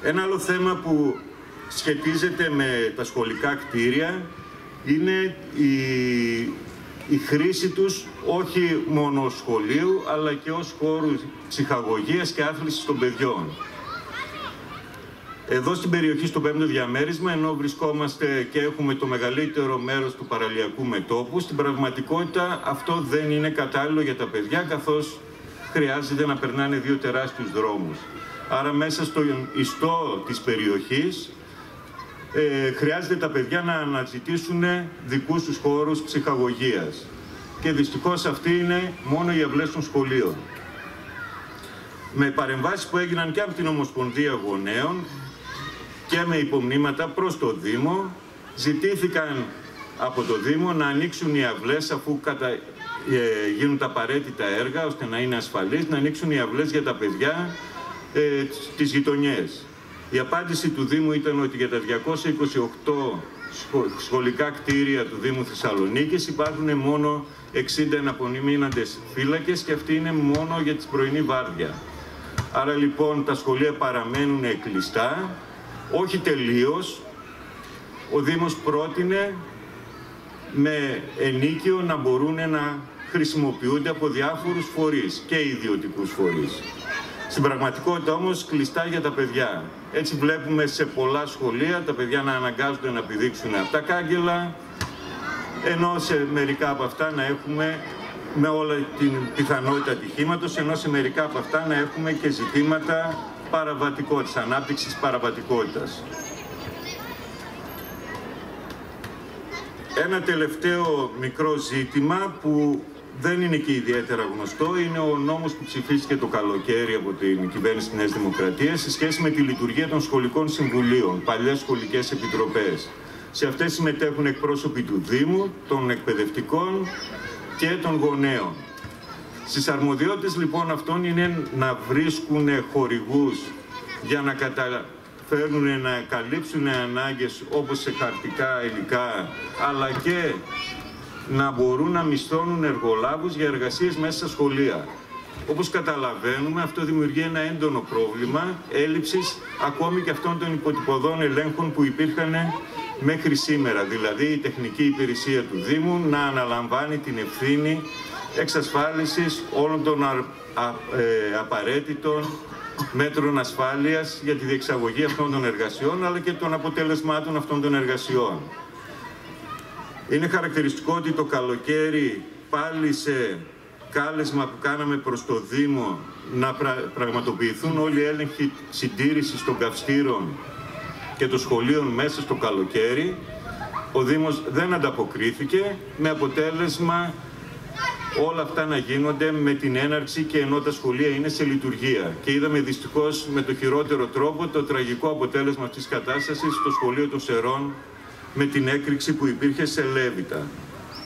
Ένα άλλο θέμα που σχετίζεται με τα σχολικά κτίρια είναι η χρήση τους όχι μόνο ως σχολείου, αλλά και ως χώρου ψυχαγωγίας και άθλησης των παιδιών. Εδώ στην περιοχή, στο 5ο διαμέρισμα, ενώ βρισκόμαστε και έχουμε το μεγαλύτερο μέρος του παραλιακού μετώπου, στην πραγματικότητα αυτό δεν είναι κατάλληλο για τα παιδιά, καθώς χρειάζεται να περνάνε 2 τεράστιους δρόμους. Άρα μέσα στον ιστό της περιοχής χρειάζεται τα παιδιά να αναζητήσουν δικούς τους χώρους ψυχαγωγίας. Και δυστυχώς αυτή είναι μόνο οι αυλές των σχολείων. Με παρεμβάσεις που έγιναν και από την Ομοσπονδία Γονέων και με υπομνήματα προς το Δήμο, ζητήθηκαν από το Δήμο να ανοίξουν οι αυλές αφού γίνουν τα απαραίτητα έργα ώστε να είναι ασφαλείς, να ανοίξουν οι αυλές για τα παιδιά στις γειτονιές. Η απάντηση του Δήμου ήταν ότι για τα 228 σχολικά κτίρια του Δήμου Θεσσαλονίκης υπάρχουν μόνο 60 εναπομείναντες φύλακες και αυτή είναι μόνο για τη πρωινή βάρδια. Άρα λοιπόν τα σχολεία παραμένουν κλειστά, όχι τελείως. Ο Δήμος πρότεινε με ενίκιο να μπορούν να χρησιμοποιούνται από διάφορους φορείς και ιδιωτικούς φορείς. Στην πραγματικότητα όμως κλειστά για τα παιδιά. Έτσι βλέπουμε σε πολλά σχολεία τα παιδιά να αναγκάζονται να πηδήξουν από τα κάγκελα, ενώ σε μερικά από αυτά να έχουμε, με όλα την πιθανότητα ατυχήματος, ενώ σε μερικά από αυτά να έχουμε και ζητήματα παραβατικότητας, ανάπτυξης παραβατικότητας. Ένα τελευταίο μικρό ζήτημα που δεν είναι και ιδιαίτερα γνωστό είναι ο νόμος που ψηφίστηκε το καλοκαίρι από την κυβέρνηση της Νέας Δημοκρατίας σε σχέση με τη λειτουργία των σχολικών συμβουλίων, παλιές σχολικές επιτροπές. Σε αυτές συμμετέχουν εκπρόσωποι του Δήμου, των εκπαιδευτικών και των γονέων. Στις αρμοδιότητες λοιπόν αυτών είναι να βρίσκουν χορηγούς για να καταφέρουν να καλύψουν ανάγκες όπως σε χαρτικά υλικά, αλλά και να μπορούν να μισθώνουν εργολάβους για εργασίες μέσα στα σχολεία. Όπως καταλαβαίνουμε, αυτό δημιουργεί ένα έντονο πρόβλημα έλλειψης ακόμη και αυτών των υποτυπωδών ελέγχων που υπήρχαν μέχρι σήμερα. Δηλαδή η τεχνική υπηρεσία του Δήμου να αναλαμβάνει την ευθύνη εξασφάλισης όλων των απαραίτητων μέτρων ασφάλειας για τη διεξαγωγή αυτών των εργασιών, αλλά και των αποτελεσμάτων αυτών των εργασιών. Είναι χαρακτηριστικό ότι το καλοκαίρι πάλι σε κάλεσμα που κάναμε προς το Δήμο να πραγματοποιηθούν όλοι οι έλεγχοι συντήρησης των καυστήρων και των σχολείων μέσα στο καλοκαίρι, ο Δήμος δεν ανταποκρίθηκε, με αποτέλεσμα όλα αυτά να γίνονται με την έναρξη και ενώ τα σχολεία είναι σε λειτουργία. Και είδαμε δυστυχώς με το χειρότερο τρόπο το τραγικό αποτέλεσμα αυτής της κατάστασης στο σχολείο των Σερών με την έκρηξη που υπήρχε σε Λέβητα.